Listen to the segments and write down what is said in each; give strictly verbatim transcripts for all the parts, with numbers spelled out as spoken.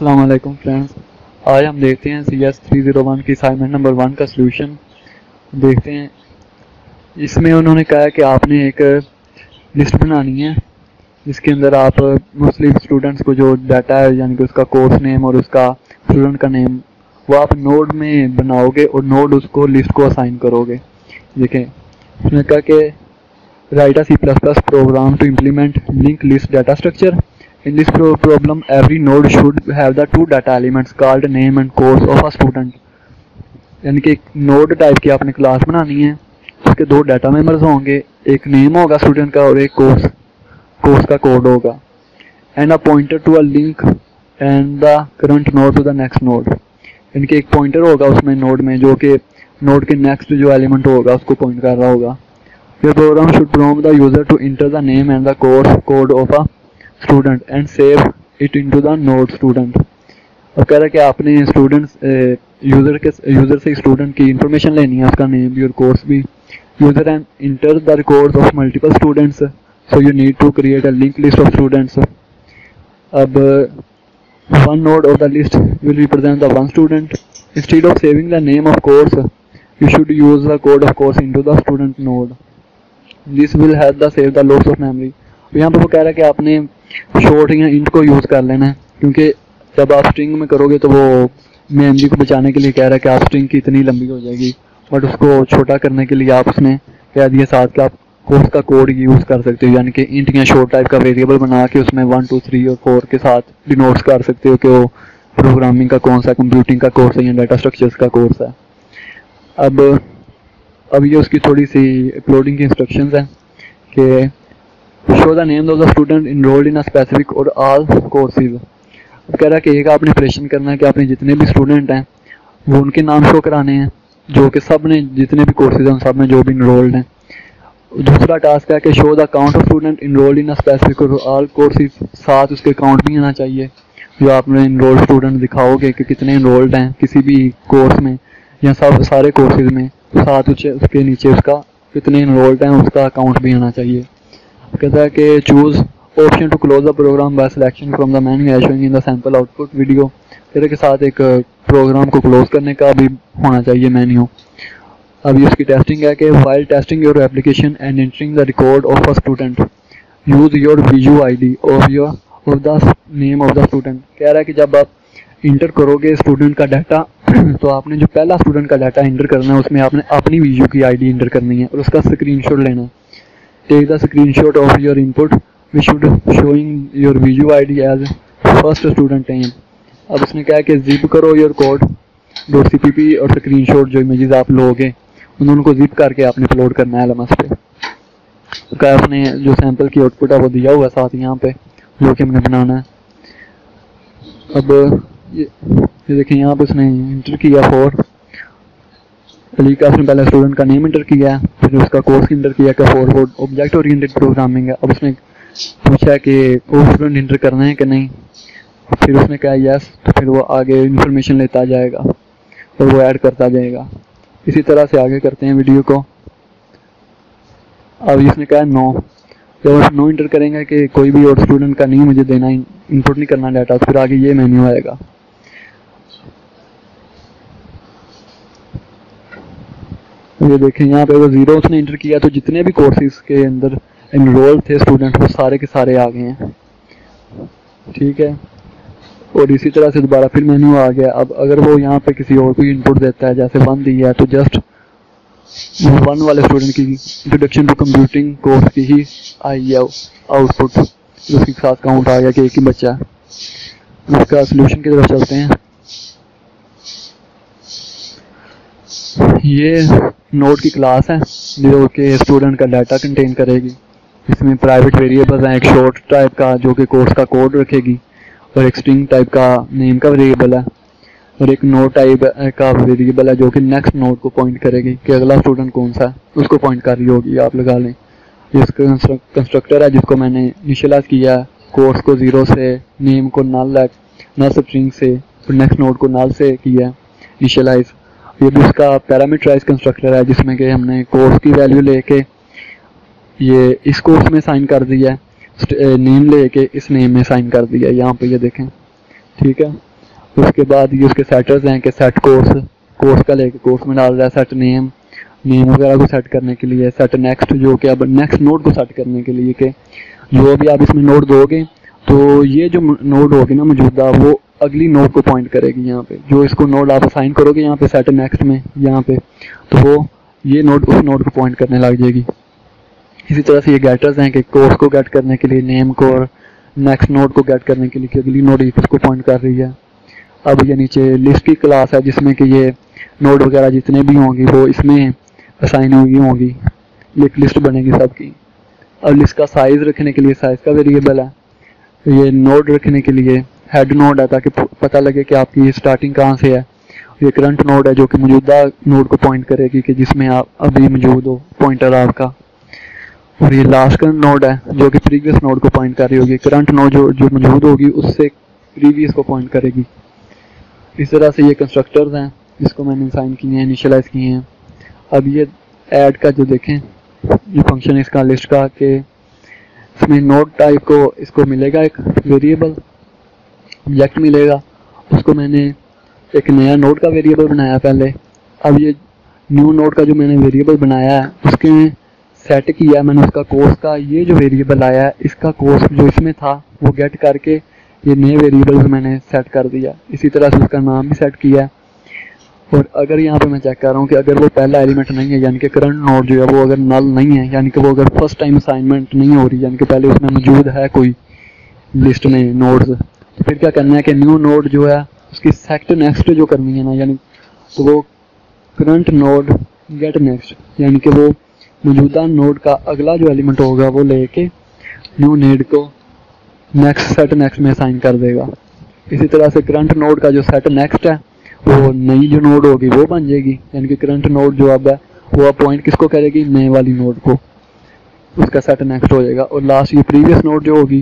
अस्सलाम वालेकुम फ्रेंड्स। आज हम देखते हैं C S three zero one की असाइनमेंट नंबर वन का सलूशन देखते हैं। इसमें उन्होंने कहा है कि आपने एक लिस्ट बनानी है जिसके अंदर आप मुस्लिम स्टूडेंट्स को जो डाटा है यानी कि उसका कोर्स नेम और उसका स्टूडेंट का नेम वो आप नोड में बनाओगे और नोड उसको लिस्ट को असाइन करोगे। देखें उसने कहा कि write a C plus plus program to implement link list data structure. In this pro problem, every node should have the two data elements called name and course of a student. यानी कि एक node type की आपने class बनानी है, उसके दो data members होंगे, एक नेम होगा स्टूडेंट का और एक कोर्स कोर्स का कोड होगा। And a pointer to a link and the current node to the next node. यानी कि एक पॉइंटर होगा उसमें नोड में जो कि नोड के नेक्स्ट जो एलिमेंट होगा उसको पॉइंट कर रहा होगा। Your program should prompt the user to enter the name and the course code of a student and save it into the node student. और कह रहा है कि आपने स्टूडेंट्स यूज़र के यूज़र से स्टूडेंट की इंफॉर्मेशन लेनी है, उसका नेम भी और कोर्स भी। User and enter the records of multiple students, so you need to create a link list of students. अब one node of the list will represent the one student. Instead of saving the name of course you should use the code of course into the student node. This will help the save the loss of memory. यहाँ पर वो कह रहा है कि आपने short या int को यूज़ कर लेना है, क्योंकि जब आप स्ट्रिंग में करोगे तो वो मेमोरी को बचाने के लिए कह रहा है कि आप स्ट्रिंग की इतनी लंबी हो जाएगी, बट उसको छोटा करने के लिए आप उसने कह दिया साथ कि आप कोर्स का कोड यूज़ कर सकते हो, यानी कि इंट या शॉर्ट टाइप का वेरिएबल बना के उसमें वन टू थ्री और फोर के साथ डिनोट्स कर सकते हो कि वो प्रोग्रामिंग का कौन सा कंप्यूटिंग का कोर्स है या डाटा स्ट्रक्चर्स का कोर्स है। अब अब ये उसकी थोड़ी सी अपलोडिंग की इंस्ट्रक्शंस हैं कि show the name of the student enrolled in a specific और ऑल कोर्सेज। कह रहा है कि एक आपने ऑपरेशन करना है कि आपने जितने भी स्टूडेंट हैं वो उनके नाम शो कराने हैं जो कि सब ने जितने भी कोर्सेज हैं उन सब में जो भी इनरोल्ड हैं। दूसरा टास्क है कि show the count of student enrolled in a specific और ऑल कोर्सेज, साथ उसके काउंट भी आना चाहिए जो आपने इनरोल्ड स्टूडेंट दिखाओगे कि कितने इनरोल्ड हैं किसी भी कोर्स में या सब सारे कोर्सेज में, साथ उसके नीचे उसका कितने इनरोल्ड हैं उसका अकाउंट भी आना चाहिए। कहता है कि choose option to close the program by selection from the menu as showing in the sample output video. कहते के साथ एक प्रोग्राम को क्लोज करने का भी होना चाहिए मेन्यू। अभी उसकी टेस्टिंग है कि while testing your application and entering the record of a student use your VU ID of your of the name of the student. कह रहा है कि जब आप इंटर करोगे स्टूडेंट का डाटा तो आपने जो पहला स्टूडेंट का डाटा इंटर करना है उसमें आपने अपनी विजू की आईडी इंटर करनी है और उसका स्क्रीनशॉट लेना है। Take the screenshot of your input which should showing your visual I D as first student name। अब उसने कहा कि zip करो your code dot C P P और स्क्रीनशॉट जो इमेजेस आप लोगे उन उनको जिप करके आपने अपलोड करना है एल एम एस पे। तो क्या आपने जो सैंपल की आउटपुट है वो दिया हुआ है साथ यहाँ पे जो कि हमने बनाना है। अब ये, ये देखें यहाँ पे उसने इंटर किया फोर अली का, उसने पहले स्टूडेंट का नेम इंटर किया है फिर उसका कोर्स इंटर किया कि four four object oriented programming है। अब उसने पूछा है कि वो स्टूडेंट इंटर करना है कि नहीं, फिर उसने कहा यस, तो फिर वो आगे इंफॉर्मेशन लेता जाएगा और वो ऐड करता जाएगा। इसी तरह से आगे करते हैं वीडियो को। अब इसने कहा नो, जब आप नो इंटर करेंगे कि कोई भी और स्टूडेंट का नहीं मुझे देना, इनपुट नहीं करना डाटा, तो फिर आगे ये मेन्यू आएगा। ये देखें यहाँ पे वो जीरो उसने इंटर किया तो जितने भी कोर्सेज के अंदर इनरोल थे स्टूडेंट वो सारे के सारे आ गए हैं, ठीक है। और इसी तरह से दोबारा फिर मेन्यू आ गया। अब अगर वो यहाँ पे किसी और को इनपुट देता है जैसे वन दिया है तो जस्ट वन वाले स्टूडेंट की इंट्रोडक्शन टू कंप्यूटिंग कोर्स की ही आई है आउटपुट, उसके साथ काउंट आ गया कि एक ही बच्चा है। उसका सोल्यूशन की तरफ चलते हैं। ये नोड की क्लास है जो कि स्टूडेंट का डाटा कंटेन करेगी। इसमें प्राइवेट वेरिएबल्स हैं, एक शॉर्ट टाइप का जो कि कोर्स का कोड रखेगी और एक स्ट्रिंग टाइप का नेम का वेरिएबल है और एक नोड टाइप का वेरिएबल है जो कि नेक्स्ट नोड को पॉइंट करेगी कि अगला स्टूडेंट कौन सा है उसको पॉइंट कर रही होगी, आप लगा लें। इसका कंस्ट्रक्टर है जिसको मैंने इनिशियलाइज किया है, कोर्स को जीरो से, नेम को नल है नल स्ट्रिंग से और नेक्स्ट नोड को नल से किया है इनिशियलाइज। ये भी उसका पैरामीटराइज कंस्ट्रक्टर है जिसमें कि हमने कोर्स की वैल्यू लेके ये इस कोर्स में साइन कर दिया है, नेम लेके इस नेम में साइन कर दिया है, यहाँ पे ये देखें, ठीक है। उसके बाद ये उसके सेटर्स हैं कि सेट कोर्स, कोर्स का लेके कोर्स में डाल रहा है, सेट नेम, नेम वगैरह को सेट करने के लिए, सेट नेक्स्ट जो कि अब नेक्स्ट नोड को सेट करने के लिए कि जो भी आप इसमें नोड दोगे तो ये जो नोड होगी ना मौजूदा वो अगली नोड को पॉइंट करेगी। यहाँ पे जो इसको नोड आप असाइन करोगे यहाँ पे सेट नेक्स्ट में यहाँ पे, तो वो ये नोड उस नोड को पॉइंट करने लग जाएगी। इसी तरह से ये गेटर्स हैं कि कोर्स को गेट करने के लिए, नेम को, और नेक्स्ट नोड को गेट करने के लिए कि अगली नोड इसको पॉइंट कर रही है। अब ये नीचे लिस्ट की क्लास है जिसमें कि ये नोड वगैरह जितने भी होंगी वो इसमें असाइन हुई होंगी, एक लिस्ट बनेगी सबकी। अब लिस्ट का साइज रखने के लिए साइज का वेरिएबल है, ये नोड रखने के लिए हेड नोड है ताकि पता लगे कि आपकी स्टार्टिंग कहाँ से है। ये करंट नोड है जो कि मौजूदा नोड को पॉइंट करेगी कि जिसमें आप अभी मौजूद हो, पॉइंटर आपका। और ये लास्ट करंट नोड है जो कि प्रीवियस नोड को पॉइंट कर रही होगी। करंट नोड जो जो मौजूद होगी उससे प्रीवियस को पॉइंट करेगी। इस तरह से ये कंस्ट्रक्टर्स हैं जिसको मैंने साइन किए हैं, इनिशियलाइज किए हैं। अब ये ऐड का जो देखें ये फंक्शन है इसका लिस्ट का कि इसमें नोड टाइप को इसको मिलेगा एक वेरिएबल ऑब्जेक्ट मिलेगा, उसको मैंने एक नया नोड का वेरिएबल बनाया पहले। अब ये न्यू नोड का जो मैंने वेरिएबल बनाया है उसके सेट किया मैंने उसका कोर्स का, ये जो वेरिएबल आया है इसका कोर्स जो इसमें था वो गेट करके ये नए वेरिएबल मैंने सेट कर दिया। इसी तरह से उसका नाम भी सेट किया है। और अगर यहाँ पे मैं चेक कर रहा हूँ कि अगर वो पहला एलिमेंट नहीं है यानी कि करंट नोड जो है वो अगर नल नहीं है, यानी कि वो अगर फर्स्ट टाइम असाइनमेंट नहीं हो रही, यानी कि पहले उसमें मौजूद है कोई लिस्ट में नोड्स, तो फिर क्या करना है कि न्यू नोड जो है उसकी सेट नेक्स्ट जो करनी है ना, यानी तो वो करंट नोड गेट नेक्स्ट, यानी कि वो मौजूदा नोड का अगला जो एलिमेंट होगा वो लेके न्यू नोड को नेक्स्ट सेट नेक्स्ट में असाइन कर देगा। इसी तरह से करंट नोड का जो सेट नेक्स्ट है वो नई जो नोड होगी वो बन जाएगी, यानी कि करंट नोड जो अब है वो अब पॉइंट किसको करेगी, नए वाली नोड को, उसका सेट नेक्स्ट हो जाएगा। और लास्ट ये प्रीवियस नोड जो होगी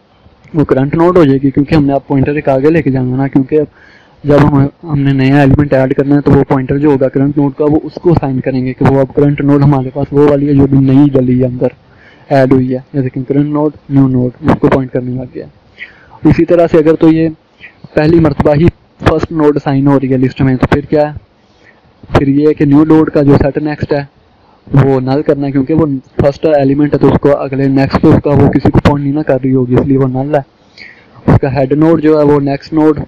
वो करंट नोड हो जाएगी, क्योंकि हमने अब पॉइंटर एक आगे लेके जाना ना, क्योंकि अब जब हम हमने नया एलिमेंट ऐड करना है तो वो पॉइंटर जो होगा करंट नोड का वो उसको असाइन करेंगे कि वो अब करंट नोड हमारे पास वो वाली है जो भी नई डली है अंदर ऐड हुई है, जैसे कि करंट नोड न्यू नोड उसको पॉइंट करने लग गया। इसी तरह से अगर तो ये पहली मरतबा ही फर्स्ट नोड असाइन हो रही है लिस्ट में, तो फिर क्या है, फिर ये है कि न्यू नोड का जो सेट नेक्स्ट है वो नल करना है, क्योंकि वो फर्स्ट एलिमेंट है तो उसको अगले नेक्स्ट पे उसका वो किसी को पॉइंट नहीं ना कर रही होगी, इसलिए वो नल है। उसका हेड नोड जो है वो नेक्स्ट नोड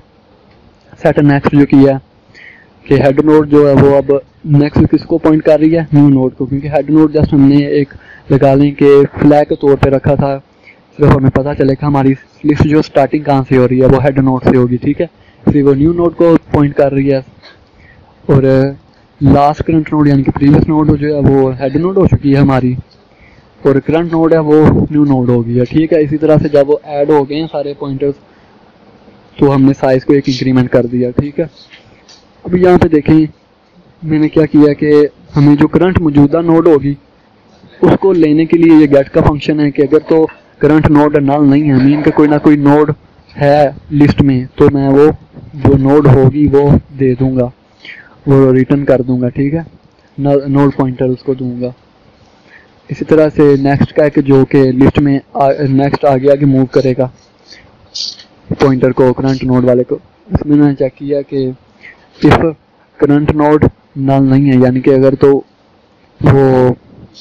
सेट नेक्स्ट जो किया कि हेड नोड जो है वो अब नेक्स्ट किसको पॉइंट कर रही है, न्यू नोड को, क्योंकि हेड नोड जस्ट हमने एक लगा लें कि फ्लैग के तौर पे रखा था, सिर्फ हमें पता चले कि हमारी लिस्ट जो स्टार्टिंग कहाँ से हो रही है वो हेड नोड से होगी, ठीक है, इसलिए वो न्यू नोड को पॉइंट कर रही है। और लास्ट करंट नोड यानी कि प्रीवियस नोड जो है वो हेड नोड हो चुकी है हमारी, और करंट नोड है वो न्यू नोड हो गई है, ठीक है। इसी तरह से जब वो ऐड हो गए हैं सारे पॉइंटर्स तो हमने साइज को एक इंक्रीमेंट कर दिया, ठीक है। अब यहाँ पे देखें मैंने क्या किया कि हमें जो करंट मौजूदा नोड होगी उसको लेने के लिए ये गेट का फंक्शन है कि अगर तो करंट नोड नल नहीं है, मीन के कोई ना कोई नोड है लिस्ट में, तो मैं वो जो नोड होगी वो दे दूंगा, वो रिटर्न कर दूंगा, ठीक है, नोड पॉइंटर उसको दूंगा। इसी तरह से नेक्स्ट का है कि जो कि लिस्ट में नेक्स्ट आगे आगे मूव करेगा पॉइंटर को करंट नोड वाले को। इसमें मैंने चेक किया कि इफ करंट नोड नल नहीं है, यानी कि अगर तो वो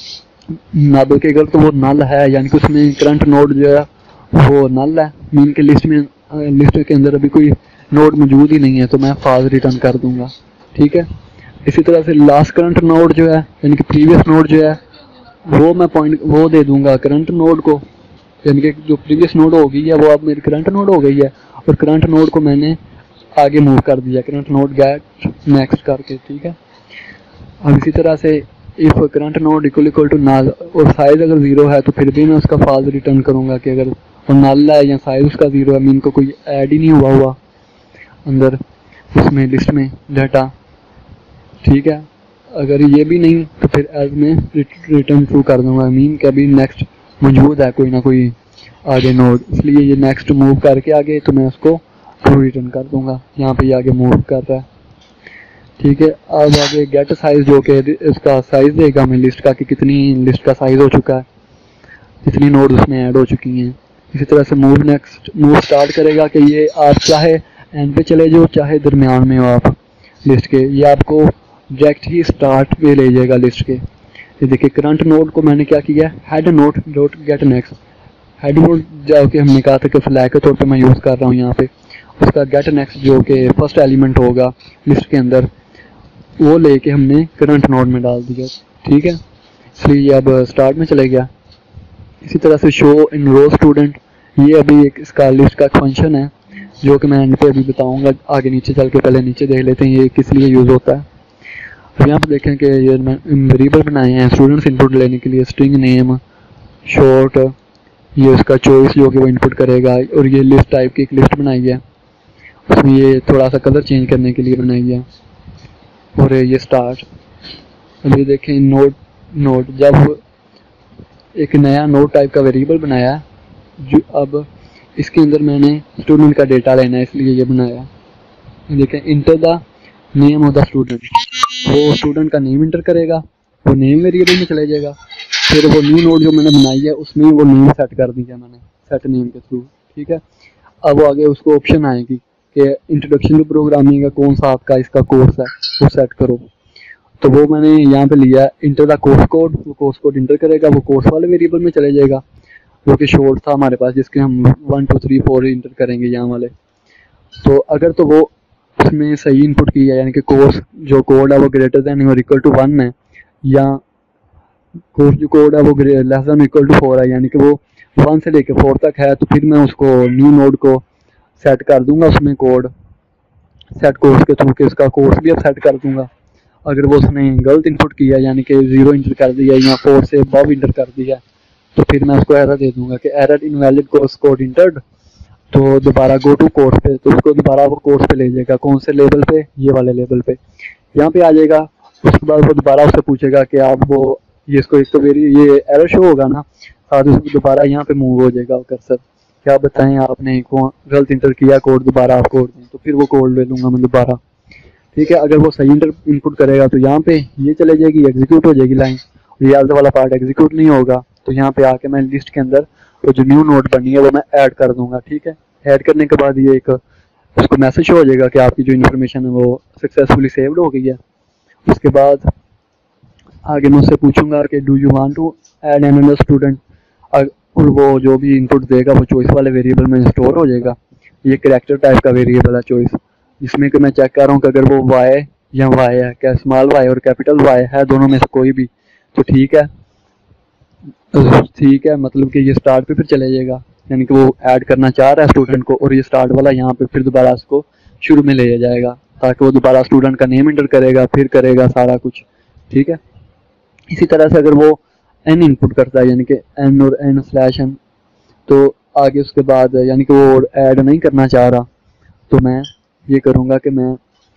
ना बल्कि अगर तो वो नल है, यानी कि उसमें करंट नोड जो है वो नल है, मीन के लिस्ट में लिस्ट के अंदर अभी कोई नोड मौजूद ही नहीं है, तो मैं फाल्स रिटर्न कर दूंगा, ठीक है। इसी तरह से लास्ट करंट नोड जो है यानी कि प्रीवियस नोड जो है वो मैं पॉइंट वो दे दूंगा करंट नोड को, यानी कि जो प्रीवियस नोड हो गई है वो अब मेरी करंट नोड हो गई है, और करंट नोड को मैंने आगे मूव कर दिया करंट नोड गेट नेक्स्ट करके, ठीक है। अब इसी तरह से if current node equal equal to null और साइज अगर जीरो है तो फिर भी मैं उसका फाल्स रिटर्न करूंगा कि अगर वो नल है या साइज उसका जीरो है, मीन को कोई ऐड ही नहीं हुआ हुआ अंदर उसमें लिस्ट में डाटा, ठीक है। अगर ये भी नहीं तो फिर एज में रिटर्न ट्रू कर दूंगा, मीन के अभी नेक्स्ट मौजूद है कोई ना कोई आगे नोड, इसलिए ये नेक्स्ट मूव करके आगे तो मैं उसको ट्रू रिटर्न कर दूंगा। यहाँ पे ये आगे मूव कर रहा है, ठीक है। अब आगे गेट साइज जो कि इसका साइज देगा हमें लिस्ट का कि कितनी लिस्ट का साइज हो चुका है, कितनी नोड उसमें ऐड हो चुकी हैं। इसी तरह से मूव नेक्स्ट मूव स्टार्ट करेगा कि ये आप चाहे एंड पे चले जाओ चाहे दरमियान में हो आप लिस्ट के, ये आपको डायरेक्ट ही स्टार्ट पे ले जाएगा लिस्ट के। ये देखिए करंट नोड को मैंने क्या किया, head node dot get next, head node जाके हमने कहा था कि फ्लैग के तौर पे मैं यूज़ कर रहा हूँ यहाँ पे, उसका गेट नेक्स्ट जो कि फर्स्ट एलिमेंट होगा लिस्ट के अंदर वो लेके हमने करंट नोड में डाल दिया, ठीक है। इसलिए ये अब स्टार्ट में चले गया। इसी तरह से शो इन रो स्टूडेंट, ये अभी एक इसका लिस्ट का फंक्शन है जो कि मैं एंड पे अभी बताऊंगा, आगे नीचे चल के पहले नीचे देख लेते हैं ये किस लिए यूज़ होता है। अब यहाँ पे देखें कि ये वेरिएबल बनाए हैं स्टूडेंट्स इनपुट लेने के लिए, स्ट्रिंग नेम, शॉर्ट, ये उसका चॉइस जो कि वो इनपुट करेगा, और ये लिस्ट टाइप की एक लिस्ट बनाई है, उसमें ये थोड़ा सा कलर चेंज करने के लिए बनाई है, और ये स्टार्ट। अब ये देखें नोड नोड जब एक नया नोड टाइप का वेरिएबल बनाया जो अब इसके अंदर मैंने स्टूडेंट का डेटा लेना है इसलिए ये बनाया। देखें enter the name of the student, वो स्टूडेंट का नेम इंटर करेगा, वो नेम वेरिएबल में चले जाएगा, फिर वो न्यू नोड जो मैंने बनाई है उसमें वो नेम सेट कर दिया मैंने सेट नेम के थ्रू, ठीक है। अब वो आगे उसको ऑप्शन आएगी कि इंट्रोडक्शन टू प्रोग्रामिंग का कौन सा आपका इसका कोर्स है वो सेट करो, तो वो मैंने यहाँ पे लिया इंटर द कोर्स कोड, वो कोर्स कोड इंटर करेगा, वो कोर्स वाले वेरिएबल में चले जाएगा जो कि शॉर्ट था हमारे पास जिसके हम one two three four enter करेंगे यहाँ वाले। तो अगर तो वो उसमें सही इनपुट किया यानी कि कोर्स जो कोड है वो ग्रेटर देन और इक्वल टू वन है, या कोर्स जो कोड है वो less than equal to four है यानी कि वो वन से लेकर फोर तक है, तो फिर मैं उसको न्यू नोड को सेट कर दूंगा उसमें कोड सेट कोर्स के थ्रू के उसका कोर्स भी अब सेट कर दूंगा। अगर वो उसने गलत इनपुट किया यानी कि ज़ीरो इंटर कर दिया या फोर से अबव इंटर कर दिया तो फिर मैं उसको एरर दे दूंगा कि error invalid course code entered, तो दोबारा गो टू कोर्स पे, तो उसको दोबारा वो कोर्स पे ले जाएगा, कौन से लेवल पे, ये वाले लेवल पे यहाँ पे आ जाएगा। उसके बाद वो दोबारा उससे पूछेगा कि आप वो ये इसको एक तो मेरी ये एरर शो होगा ना, साथ ही दोबारा यहाँ पे मूव हो जाएगा कर्सर, क्या बताएं आपने को गलत इंटर किया कोड, दोबारा आप कोड दें, तो फिर वो कोड ले लूँगा मैं दोबारा, ठीक है। अगर वो सही इंटर इनपुट करेगा तो यहाँ पे ये चले जाएगी, एग्जीक्यूट हो जाएगी लाइन, और ये वाला पार्ट एग्जीक्यूट नहीं होगा तो यहाँ पे आके मैं लिस्ट के अंदर वो जो न्यू नोड बनी है वो मैं ऐड कर दूंगा, ठीक है। ऐड करने के बाद ये एक उसको मैसेज हो जाएगा कि आपकी जो इन्फॉर्मेशन है वो सक्सेसफुली सेव्ड हो गई है। उसके बाद आगे मैं उससे पूछूंगा कि do you want to add an another student, और वो जो भी इनपुट देगा वो चॉइस वाले वेरिएबल में स्टोर हो जाएगा। ये कैरेक्टर टाइप का वेरिएबल है चॉइस, जिसमें कि मैं चेक कर रहा हूँ कि अगर वो वाई या वाई है, क्या स्मॉल वाई और कैपिटल वाई है, दोनों में से कोई भी तो ठीक है ठीक है मतलब कि ये स्टार्ट पे फिर चले जाएगा, यानी कि वो ऐड करना चाह रहा है स्टूडेंट को, और ये स्टार्ट वाला यहाँ पे फिर दोबारा उसको शुरू में ले जाएगा ताकि वो दोबारा स्टूडेंट का नेम इंटर करेगा, फिर करेगा सारा कुछ, ठीक है। इसी तरह से अगर वो एन इनपुट करता है यानी कि एन और एन स्लैश एन, तो आगे उसके बाद यानी कि वो ऐड नहीं करना चाह रहा तो मैं ये करूँगा कि मैं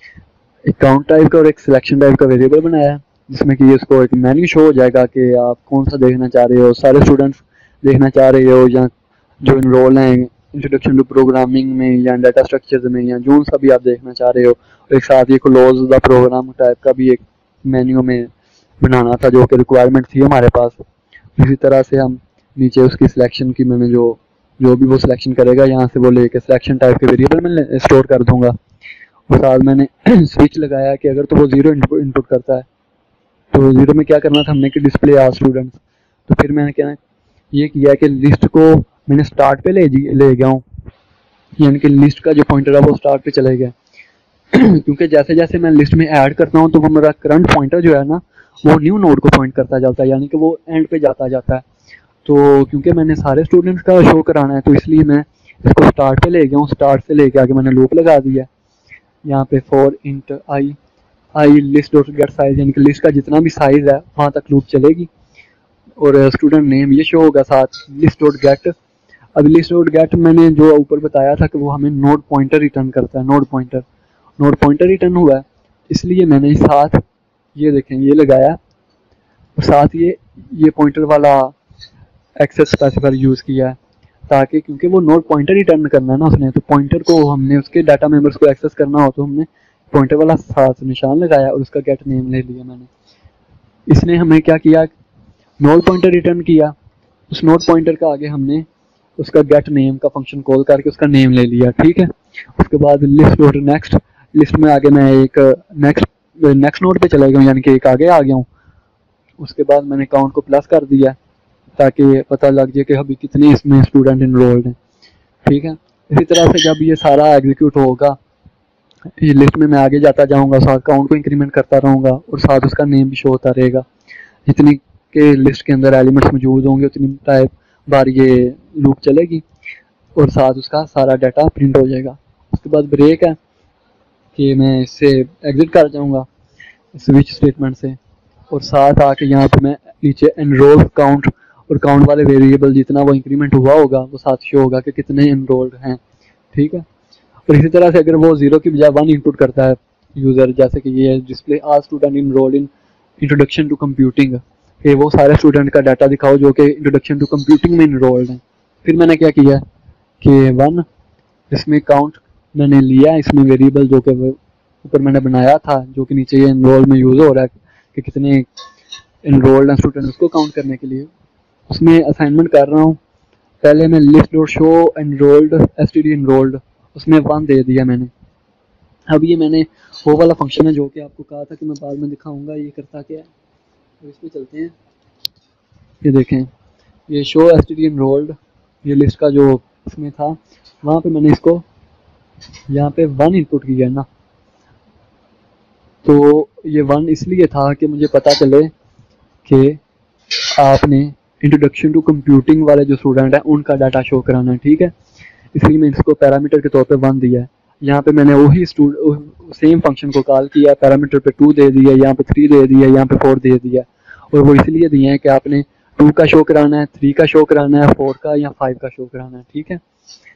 एक काउंट टाइप का और एक सिलेक्शन टाइप का वेरिएबल बनाया है जिसमें कि इसको एक मेन्यू शो हो जाएगा कि आप कौन सा देखना चाह रहे हो, सारे स्टूडेंट्स देखना चाह रहे हो या जो इनरोल हैं इंट्रोडक्शन टू प्रोग्रामिंग में या डाटा स्ट्रक्चर्स में या जो सा भी आप देखना चाह रहे हो। और एक साथ ये क्लोज द प्रोग्राम टाइप का भी एक मेन्यू में बनाना था जो कि रिक्वायरमेंट थी हमारे पास। इसी तरह से हम नीचे उसकी सिलेक्शन की मैंने जो जो भी वो सिलेक्शन करेगा यहाँ से वो लेके सिलेक्शन टाइप के वेरिएबल में स्टोर कर दूंगा। और साथ मैंने स्विच लगाया कि अगर तो वो ज़ीरो इनपुट करता है तो ज़ीरो में क्या करना था हमने कि डिस्प्ले आर स्टूडेंट्स, तो फिर मैंने क्या ये किया कि लिस्ट को मैंने स्टार्ट पे ले ले गया हूँ, यानी कि लिस्ट का जो पॉइंटर है वो स्टार्ट पे चले गया क्योंकि जैसे जैसे मैं लिस्ट में ऐड करता हूँ तो वो मेरा करंट पॉइंटर जो है ना वो न्यू नोड को पॉइंट करता जाता है, यानी कि वो एंड पे जाता जाता है। तो क्योंकि मैंने सारे स्टूडेंट्स का शो कराना है तो इसलिए मैं इसको स्टार्ट पे ले गया हूँ, स्टार्ट से लेके आगे मैंने लूप लगा दिया यहाँ पे for int I I list dot get size, यानी कि लिस्ट का जितना भी साइज है वहाँ तक लूप चलेगी, और स्टूडेंट नेम ये शो होगा साथ लिस्ट डॉट गेट। अब लिस्ट डॉट गेट मैंने जो ऊपर बताया था कि वो हमें नोड पॉइंटर रिटर्न करता है, node pointer node pointer return हुआ है इसलिए मैंने साथ ये देखें ये लगाया और साथ ये ये पॉइंटर वाला एक्सेस स्पेसिफायर यूज़ किया है ताकि क्योंकि वो नोड पॉइंटर रिटर्न करना है ना उसने, तो पॉइंटर को हमने उसके डाटा मेंबर्स को एक्सेस करना हो तो हमने पॉइंटर वाला साथ निशान लगाया और उसका गेट नेम ले लिया मैंने। इसने हमें क्या किया, नोड पॉइंटर रिटर्न किया, उस नोड पॉइंटर का आगे हमने उसका गेट नेम का फंक्शन कॉल करके उसका नेम ले लिया, ठीक है। उसके बाद लिस्ट डॉट नेक्स्ट, लिस्ट में आगे मैं एक नेक्स्ट नेक्स्ट नोड पे चला गया हूँ, यानी कि एक आगे आ गया हूँ। उसके बाद मैंने काउंट को प्लस कर दिया ताकि पता लग जाए कि अभी कितने इसमें स्टूडेंट इनरोल्ड हैं, ठीक है। इसी तरह से जब ये सारा एग्जीक्यूट होगा, ये लिस्ट में मैं आगे जाता जाऊंगा, साथ काउंट को इंक्रीमेंट करता रहूँगा और साथ उसका नेम भी शो होता रहेगा। जितनी के लिस्ट के अंदर एलिमेंट्स मौजूद होंगे उतनी टाइप बार ये लूप चलेगी और साथ उसका सारा डाटा प्रिंट हो जाएगा। उसके बाद ब्रेक है कि मैं इससे एग्जिट कर जाऊंगा स्विच स्टेटमेंट से, और साथ आके यहाँ पे मैं नीचे एनरोल काउंट और काउंट वाले वेरिएबल जितना वो इंक्रीमेंट हुआ होगा वो साथ शो होगा कि कितने एनरोल्ड हैं, ठीक है। और इसी तरह से अगर वो जीरो की बजाय वन इनपुट करता है यूज़र, जैसे कि ये display all student enrolled in introduction to computing, कि वो सारे स्टूडेंट का डाटा दिखाओ जो कि इंट्रोडक्शन टू कंप्यूटिंग में इनरोल्ड हैं। फिर मैंने क्या किया कि वन, इसमें काउंट मैंने लिया, इसमें वेरिएबल जो कि ऊपर मैंने बनाया था जो कि नीचे ये एनरोल में यूज़ हो रहा है कि कितने एनरोल्ड हैं स्टूडेंट, उसको काउंट करने के लिए उसमें असाइनमेंट कर रहा हूँ। पहले मैं list dot show enrolled S T D enrolled, उसमें वन दे दिया मैंने। अब ये मैंने वो वाला फंक्शन है जो कि आपको कहा था कि मैं बाद में दिखाऊंगा ये करता क्या है, तो इसमें चलते हैं। ये देखें, ये show S T D enrolled, ये लिस्ट का जो इसमें था वहाँ पे मैंने इसको यहाँ पे वन इनपुट किया ना, तो ये वन इसलिए था कि मुझे पता चले कि आपने इंट्रोडक्शन टू कंप्यूटिंग वाले जो स्टूडेंट हैं उनका डाटा शो कराना है, ठीक है। इसलिए मैं इसको पैरामीटर के तौर पे वन दिया है। यहाँ पे मैंने वही सेम फंक्शन को कॉल किया, पैरामीटर पे टू दे दिया, यहाँ पे थ्री दे दिया, यहाँ पे फोर दे दिया, और वो इसलिए दिए हैं कि आपने टू का शो कराना है, थ्री का शो कराना है, फोर का या फाइव का शो कराना है, ठीक है।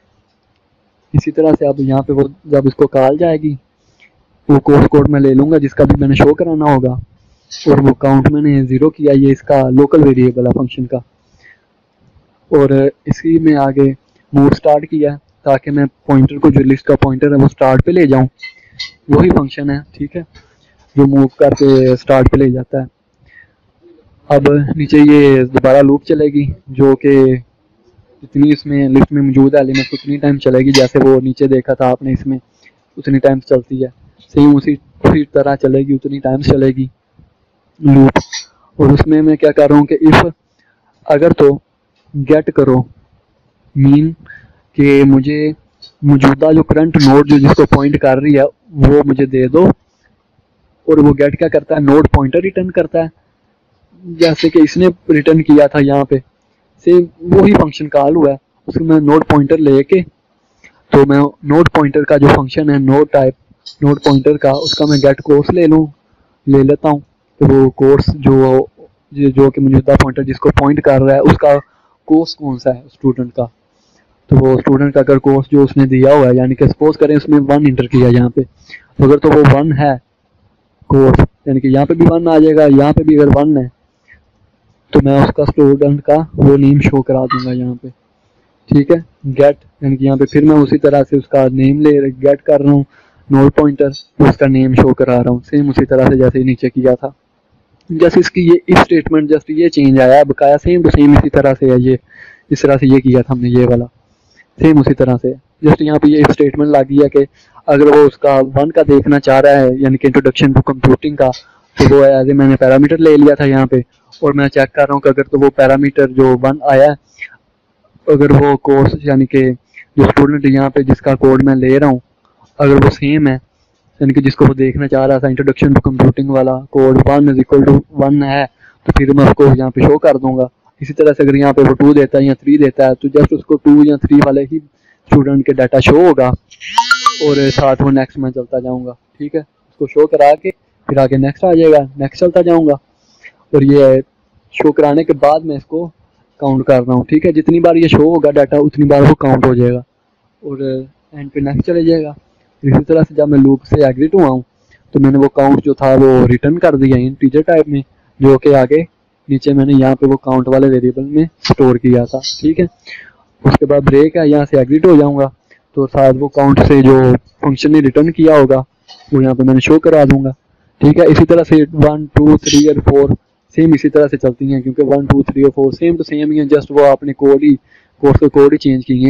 इसी तरह से अब यहाँ पे वो जब इसको कॉल जाएगी वो कोर्स कोड में ले लूँगा जिसका भी मैंने शो कराना होगा, और वो काउंट मैंने ज़ीरो किया, ये इसका लोकल वेरिएबल है फंक्शन का, और इसी में आगे मूव स्टार्ट किया ताकि मैं पॉइंटर को, जो लिस्ट का पॉइंटर है वो स्टार्ट पे ले जाऊं, वही फंक्शन है, ठीक है, जो मूव करके स्टार्ट पे ले जाता है। अब नीचे ये दोबारा लूप चलेगी जो कि जितनी इसमें लिस्ट में मौजूद है एलिमेंट उतनी टाइम चलेगी, जैसे वो नीचे देखा था आपने इसमें उतनी टाइम चलती है, सेम उसी उसी तरह चलेगी, उतनी टाइम चलेगी लूप। और उसमें मैं क्या कर रहा हूँ कि इफ अगर तो गेट करो, मीन कि मुझे मौजूदा जो करंट नोड जो जिसको पॉइंट कर रही है वो मुझे दे दो, और वो गेट क्या करता है, नोड पॉइंटर रिटर्न करता है, जैसे कि इसने रिटर्न किया था यहाँ पे से वही फंक्शन कॉल हुआ है। उसमें मैं नोड पॉइंटर लेके, तो मैं नोड पॉइंटर का जो फंक्शन है नोड टाइप नोड पॉइंटर का, उसका मैं गेट कोर्स ले लूँ ले लेता हूँ, तो वो कोर्स जो जो कि मौजूदा पॉइंटर जिसको पॉइंट कर रहा है उसका कोर्स कौन सा है स्टूडेंट का, तो वो स्टूडेंट का अगर कोर्स जो उसने दिया हुआ है, यानी कि सपोज करें उसमें वन इंटर किया यहाँ पे, तो अगर तो वो वन है कोर्स, यानी कि यहाँ पे भी वन आ जाएगा, यहाँ पे भी अगर वन है तो मैं उसका स्टूडेंट का वो नेम शो करा दूंगा यहाँ पे, ठीक है। गेट, यानी कि यहाँ पे फिर मैं उसी तरह से उसका नेम ले गेट कर रहा हूँ, नोड पॉइंटर, उसका नेम शो करा रहा हूँ, सेम उसी तरह से जैसे नीचे किया था। जैसे इसकी ये इफ स्टेटमेंट जस्ट ये चेंज आया, बकाया सेम टू सेम इसी तरह से है, ये इस तरह से ये किया था हमने ये वाला, सेम उसी तरह से। जस्ट यहाँ पे ये इफ स्टेटमेंट लगी है कि अगर वो उसका वन का देखना चाह रहा है, यानी कि इंट्रोडक्शन टू कंप्यूटिंग का, तो वो एज ए मैंने पैरामीटर ले लिया था यहाँ पे, और मैं चेक कर रहा हूँ कि अगर तो वो पैरामीटर जो वन आया है, अगर वो कोर्स यानी कि जो स्टूडेंट यहाँ पे जिसका कोड मैं ले रहा हूँ अगर वो सेम है, यानी कि जिसको वो देखना चाह रहा था इंट्रोडक्शन टू कंप्यूटिंग वाला code one is equal to one है, तो फिर मैं उसको यहाँ पे शो कर दूंगा। इसी तरह से अगर यहाँ पे वो टू देता है या थ्री देता है तो जस्ट उसको टू या थ्री वाले ही स्टूडेंट के डाटा शो होगा, और साथ वो नेक्स्ट में चलता जाऊँगा, ठीक है। उसको शो करा के फिर आगे नेक्स्ट आ जाएगा, नेक्स्ट चलता जाऊँगा, और ये शो कराने के बाद मैं इसको काउंट कर रहा हूँ, ठीक है। जितनी बार ये शो होगा डाटा उतनी बार वो काउंट हो जाएगा, और एंड पे नेक्स्ट चले जाएगा। इसी तरह से जब मैं लूप से एग्जिट हुआ हूँ तो मैंने वो काउंट जो था वो रिटर्न कर दिया इंटीजर टाइप में, जो कि आगे नीचे मैंने यहाँ पे वो काउंट वाले वेरिएबल में स्टोर किया था, ठीक है। उसके बाद ब्रेक है, यहाँ से एग्जिट हो जाऊँगा, तो साथ वो काउंट से जो फंक्शन ने रिटर्न किया होगा वो यहाँ पे मैंने शो करा दूंगा, ठीक है। इसी तरह से वन टू थ्री और फोर सेम इसी तरह से चलती हैं, क्योंकि वन टू थ्री और फोर सेम तो सेम ही है, जस्ट वो आपने कोड ही कोर्स के कोड ही चेंज किए हैं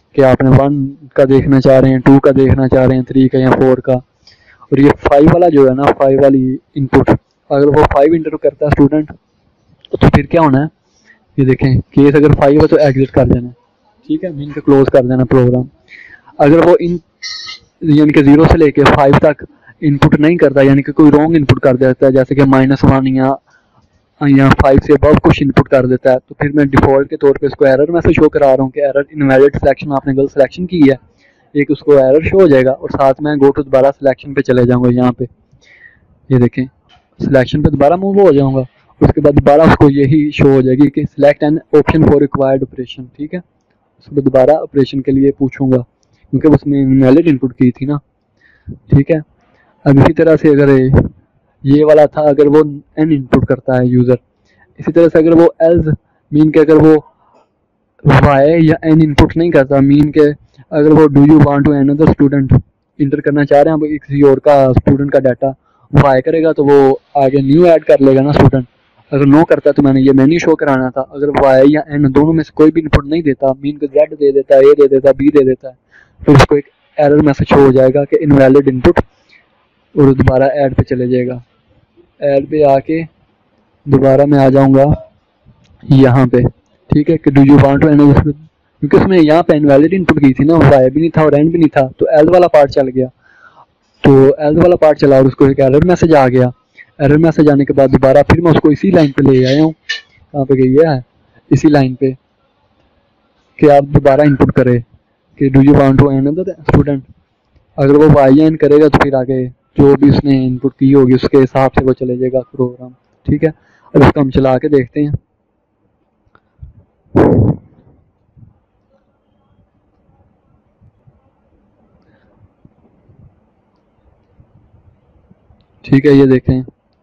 कि आपने वन का देखना चाह रहे हैं, टू का देखना चाह रहे हैं, थ्री का या फोर का। और ये फाइव वाला जो है ना, फाइव वाली इनपुट, अगर वो फाइव इंटर करता है स्टूडेंट तो फिर क्या होना है, ये देखें केस अगर फाइव है तो एग्जिट कर देना, ठीक है, मीन के क्लोज कर देना प्रोग्राम। अगर वो इन यानी कि जीरो से लेके फाइव तक इनपुट नहीं करता, यानी कि कोई रॉन्ग इनपुट कर देता है, जैसे कि माइनस वन या या फाइव से अबव कुछ इनपुट कर देता है, तो फिर मैं डिफॉल्ट के तौर पे इसको एरर मैसेज शो करा रहा हूँ कि एरर इनवैलिड सिलेक्शन, आपने गलत सिलेक्शन की है, एक उसको एरर शो हो जाएगा। और साथ में गो टू दोबारा सिलेक्शन पे चले जाऊँगा, यहाँ पे ये देखें सिलेक्शन पे दोबारा मूव हो जाऊँगा, उसके बाद दोबारा उसको यही शो हो जाएगी कि select an option for required operation, ठीक है। उसको दोबारा ऑपरेशन के लिए पूछूंगा क्योंकि उसमें इनवैलिड इनपुट की थी ना, ठीक है। अब इसी तरह से अगर ये वाला था, अगर वो एन इनपुट करता है यूज़र, इसी तरह से अगर वो एल्स मीन के अगर वो वाई या एन इनपुट नहीं करता, मीन के अगर वो do you want to another student enter करना चाह रहे हैं किसी और का स्टूडेंट का डाटा, वाई करेगा तो वो आगे न्यू ऐड कर लेगा ना स्टूडेंट। अगर नो करता है तो मैंने ये मेन्यू शो कराना था। अगर वाई या एन दोनों में से कोई भी इनपुट नहीं देता, मीन के जेड दे देता है, ए दे देता है, बी दे देता है, फिर उसको एक एरर मैसेज शो हो जाएगा कि इनवैलिड इनपुट, और दोबारा ऐड पे चले जाएगा। ऐड पे आके दोबारा मैं आ जाऊंगा यहाँ पे, ठीक है, कि do you want to an, क्योंकि उसमें यहाँ पे इनवैलिड इनपुट की थी ना, वाई भी नहीं था और एन भी नहीं था, तो एल वाला पार्ट चल गया। तो एल वाला पार्ट चला और उसको एक एरर मैसेज आ गया। एरर मैसेज आने के बाद दोबारा फिर मैं उसको इसी लाइन पे ले आया हूँ, कहाँ पे गई है, इसी लाइन पे, कि आप दोबारा इनपुट करें कि do you want to another student. अगर वो वाई एन करेगा तो फिर आगे जो भी उसने इनपुट की होगी उसके हिसाब से वो चले जाएगा प्रोग्राम, ठीक है। अब इसको हम चला के देखते हैं। ठीक है, ये देखें,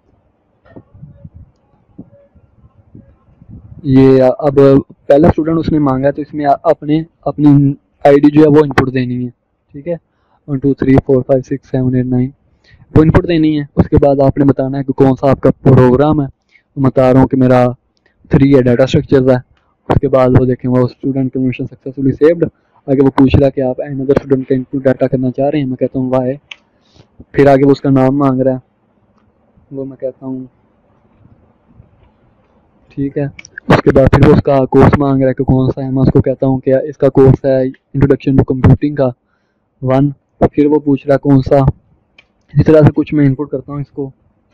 ये अब पहला स्टूडेंट उसने मांगा तो इसमें अपने अपनी आईडी जो है वो इनपुट देनी है, ठीक है, one two three four five six seven eight nine वो इनपुट देनी है। उसके बाद आपने बताना है कि कौन सा आपका प्रोग्राम है। तो बता रहा हूँ कि मेरा थ्री है, डाटा स्ट्रक्चर्स है। उसके बाद वो देखें वो स्टूडेंट कन्वर्शन सक्सेसफुली सेव्ड। आगे वो पूछ रहा है कि आप अनदर स्टूडेंट का इनपुट डाटा करना चाह रहे हैं, मैं कहता हूँ वाई। फिर आगे वो उसका नाम मांग रहा है, वो मैं कहता हूँ ठीक है। उसके बाद फिर वो उसका कोर्स मांग रहा है कि कौन सा है, मैं उसको कहता हूँ कि इसका कोर्स है इंट्रोडक्शन टू कंप्यूटिंग का वन। फिर वो पूछ रहा है कौन सा, इसी तरह से कुछ मैं इनपुट करता हूँ इसको।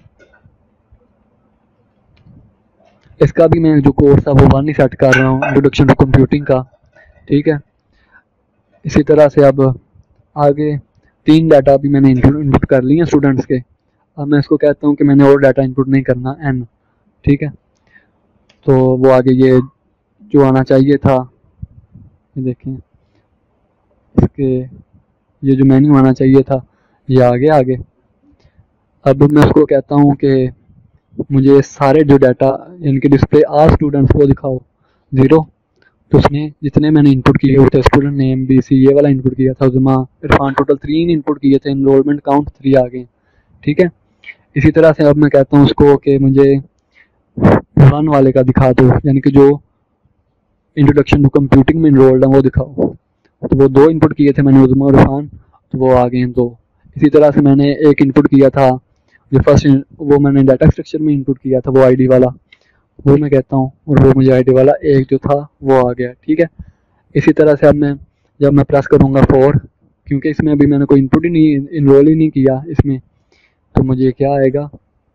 इसका भी मैं जो कोर्स है वो वन ही सेट कर रहा हूँ, इंट्रोडक्शन टू कंप्यूटिंग का, ठीक है। इसी तरह से अब आगे तीन डाटा भी मैंने इनपुट कर लिए स्टूडेंट्स के। अब मैं इसको कहता हूँ कि मैंने और डाटा इनपुट नहीं करना, एन, ठीक है। तो वो आगे ये जो आना चाहिए था, ये देखें इसके ये जो मेन्यू आना चाहिए था ये आगे आगे। अब मैं उसको कहता हूँ कि मुझे सारे जो डाटा यानी कि डिस्प्ले आल स्टूडेंट्स को दिखाओ ज़ीरो। तो उसने जितने मैंने इनपुट किए होते स्टूडेंट नेम बी सी ये वाला इनपुट किया था, उजमा इरफान, टोटल तीन इनपुट किए थे, इनरोलमेंट काउंट थ्री आ गए, ठीक है। इसी तरह से अब मैं कहता हूँ उसको कि मुझे वन वाले का दिखा दो, यानी कि जो इंट्रोडक्शन टू कंप्यूटिंग में इनरोल्ड है वो दिखाओ। तो वो दो इनपुट किए थे मैंने, उजमा और इरफान, तो वो आ गए दो। इसी तरह से मैंने एक इनपुट किया था जो फर्स्ट, वो मैंने डाटा स्ट्रक्चर में इनपुट किया था, वो आईडी वाला, वो मैं कहता हूँ, और वो मुझे आईडी वाला एक जो था वो आ गया, ठीक है। इसी तरह से अब मैं जब मैं प्रेस करूँगा फोर, क्योंकि इसमें अभी मैंने कोई इनपुट ही नहीं, इनरोल ही नहीं किया इसमें, तो मुझे क्या आएगा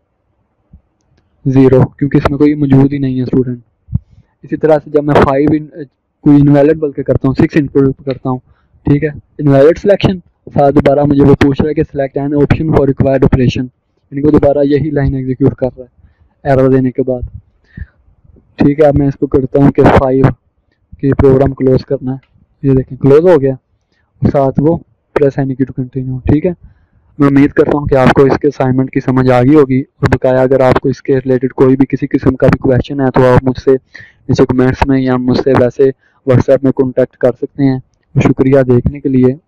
ज़ीरो, क्योंकि इसमें कोई मौजूद ही नहीं है स्टूडेंट। इसी तरह से जब मैं फाइव इन कोई इनवैलिड बल्कि करता हूँ, सिक्स इनपुट करता हूँ, ठीक है, इनवैलिड सिलेक्शन, साथ दोबारा मुझे वो पूछ रहा है कि select an option for required operation, यानी कि दोबारा यही लाइन एग्जीक्यूट कर रहा है एरर देने के बाद, ठीक है। अब मैं इसको करता हूँ कि फाइव की प्रोग्राम क्लोज करना है, ये देखें क्लोज हो गया, साथ वो press any key to continue, ठीक है। मैं उम्मीद करता हूँ कि आपको इसके असाइनमेंट की समझ आ गई होगी। और बकाया अगर आपको इसके रिलेटेड कोई भी किसी किस्म का भी क्वेश्चन है तो आप मुझसे नीचे कमेंट्स में या मुझसे वैसे व्हाट्सएप में कॉन्टैक्ट कर सकते हैं। शुक्रिया देखने के लिए।